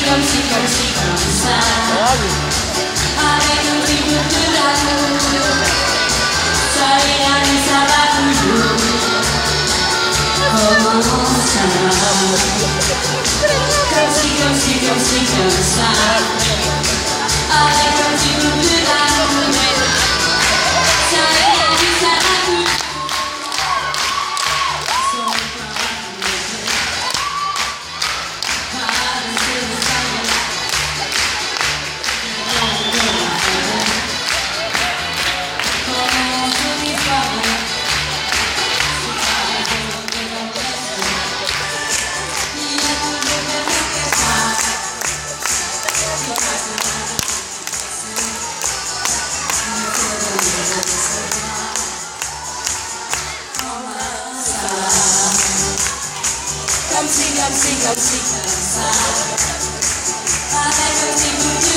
comme ça. Avec un petit peu de l'amour, ça ira et ça va toujours. Comment ça va? Comme ça. Avec un petit peu de l'amour, ça ira et ça va toujours. Comme ça. Avec un petit bout de